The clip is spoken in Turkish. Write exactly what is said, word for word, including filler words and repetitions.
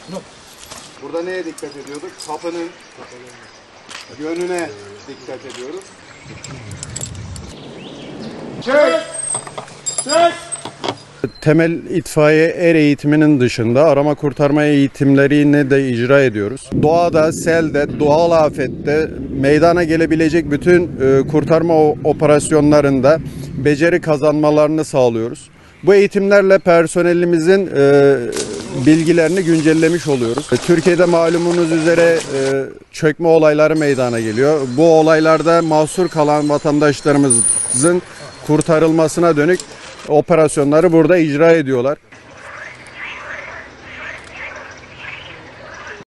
Burada neye dikkat ediyorduk? Kapının yönüne dikkat ediyoruz. Çek! Çek! Temel itfaiye er eğitiminin dışında arama kurtarma eğitimlerini de icra ediyoruz. Doğada, selde, doğal afette meydana gelebilecek bütün e, kurtarma operasyonlarında beceri kazanmalarını sağlıyoruz. Bu eğitimlerle personelimizin e, bilgilerini güncellemiş oluyoruz. Türkiye'de malumunuz üzere e, çökme olayları meydana geliyor. Bu olaylarda mahsur kalan vatandaşlarımızın kurtarılmasına dönük operasyonları burada icra ediyorlar.